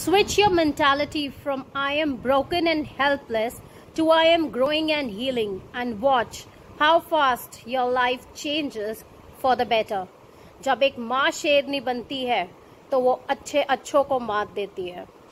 Switch your mentality from I am broken and helpless to I am growing and healing, and watch how fast your life changes for the better. जब एक माँ शेरनी बनती है तो वो अच्छे अच्छों को मात देती है.